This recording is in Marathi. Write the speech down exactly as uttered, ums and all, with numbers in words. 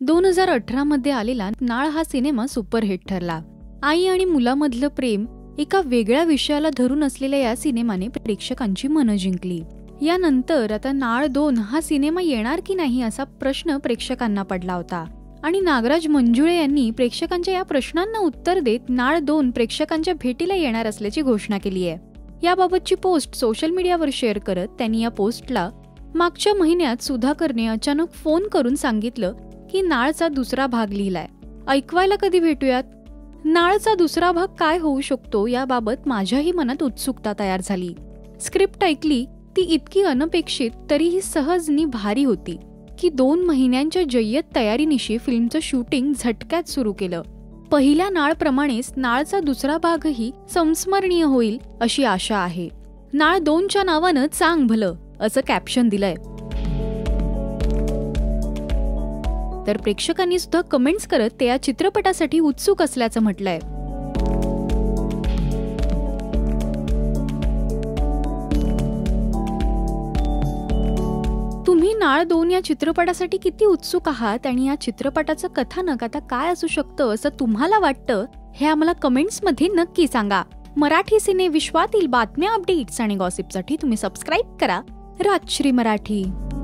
दोन हजार अठरा मध्ये आलेला नाळ हा सिनेमा सुपरहिट ठरला. आई आणि मुलामधलं प्रेम एका वेगळ्या विषयाला धरून असलेल्या या सिनेमाने प्रेक्षकांची मनं जिंकली. यानंतर आता नाळ दोन हा सिनेमा येणार की नाही असा प्रश्न प्रेक्षकांना पडला होता आणि नागराज मंजुळे यांनी प्रेक्षकांच्या या प्रश्नांना उत्तर देत नाळ दोन प्रेक्षकांच्या भेटीला येणार असल्याची घोषणा केली आहे. याबाबतची पोस्ट सोशल मीडियावर शेअर करत त्यांनी या पोस्टला मागच्या महिन्यात सुधाकरने अचानक फोन करून सांगितलं की नाळचा दुसरा भाग लिहिलाय, ऐकवायला कधी भेटूयात. नाळचा दुसरा भाग काय होऊ शकतो याबाबत माझ्याही मनात उत्सुकता तयार झाली. स्क्रिप्ट ऐकली ती इतकी अनपेक्षित तरीही सहज नि भारी होती की दोन महिन्यांच्या जय्यत तयारीनिशी फिल्मचं शूटिंग झटक्यात सुरू केलं. पहिल्या नाळप्रमाणेच नाळचा दुसरा भागही संस्मरणीय होईल अशी आशा आहे. नाळ दोनच्या नावानं चांग भलं असं कॅप्शन दिलंय. तर प्रेक्षकांनी सुद्धा कमेंट्स करत ते या चित्रपटासाठी उत्सुक असल्याचं म्हटलंय. तुम्ही नाळ दोन या चित्रपटासाठी किती उत्सुक आहात आणि या चित्रपटाचं कथानक आता काय असू शकतं असं तुम्हाला वाटतं हे आम्हाला कमेंट्समध्ये नक्की सांगा. मराठी सिने विश्वातील बातम्या, अपडेट्स आणि गॉसिपसाठी तुम्ही सबस्क्राईब करा राजश्री मराठी.